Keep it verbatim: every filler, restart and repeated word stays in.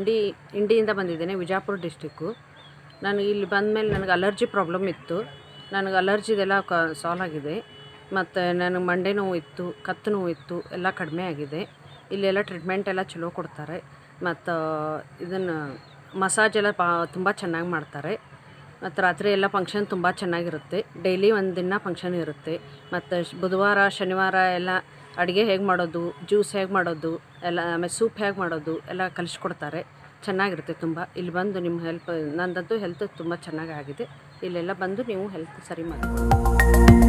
ಇಂಡಿ ಇಂಡಿಯಿಂದ ಬಂದಿದ್ದೇನೆ, ವಿಜಯಪುರ ಡಿಸ್ಟಿಕ್ಕು. ನಾನು ಇಲ್ಲಿ ಬಂದಮೇಲೆ ನನಗೆ ಅಲರ್ಜಿ ಪ್ರಾಬ್ಲಮ್ ಇತ್ತು. ನನಗೆ ಅಲರ್ಜಿದೆಲ್ಲ ಕ ಸಾಲ್ವ್ ಆಗಿದೆ. ಮತ್ತು ನನಗೆ ಮಂಡೆ ನೋವು ಇತ್ತು, ಕತ್ತು ನೋವು ಇತ್ತು, ಎಲ್ಲ ಕಡಿಮೆ ಆಗಿದೆ. ಇಲ್ಲೆಲ್ಲ ಟ್ರೀಟ್ಮೆಂಟ್ ಎಲ್ಲ ಚಲೋ ಕೊಡ್ತಾರೆ. ಮತ್ತು ಇದನ್ನು ಮಸಾಜ್ ಎಲ್ಲ ಪಾ ತುಂಬ ಚೆನ್ನಾಗಿ ಮಾಡ್ತಾರೆ. ಮತ್ತು ರಾತ್ರಿ ಎಲ್ಲ ಫಂಕ್ಷನ್ ತುಂಬ ಚೆನ್ನಾಗಿರುತ್ತೆ. ಡೈಲಿ ಒಂದು ದಿನ ಫಂಕ್ಷನ್ ಇರುತ್ತೆ. ಮತ್ತು ಬುಧವಾರ ಶನಿವಾರ ಎಲ್ಲ ಅಡುಗೆ ಹೇಗೆ ಮಾಡೋದು, ಜ್ಯೂಸ್ ಹೇಗೆ ಮಾಡೋದು ಎಲ್ಲ, ಆಮೇಲೆ ಸೂಪ್ ಹೇಗೆ ಮಾಡೋದು ಎಲ್ಲ ಕಲಿಸ್ಕೊಡ್ತಾರೆ. ಚೆನ್ನಾಗಿರುತ್ತೆ ತುಂಬ. ಇಲ್ಲಿ ಬಂದು ನಿಮ್ಮ ಹೆಲ್ಪ್, ನನ್ನದಂತೂ ಹೆಲ್ತ್ ತುಂಬ ಚೆನ್ನಾಗಾಗಿದೆ. ಇಲ್ಲೆಲ್ಲ ಬಂದು ನೀವು ಹೆಲ್ತ್ ಸರಿ ಮಾಡಿ.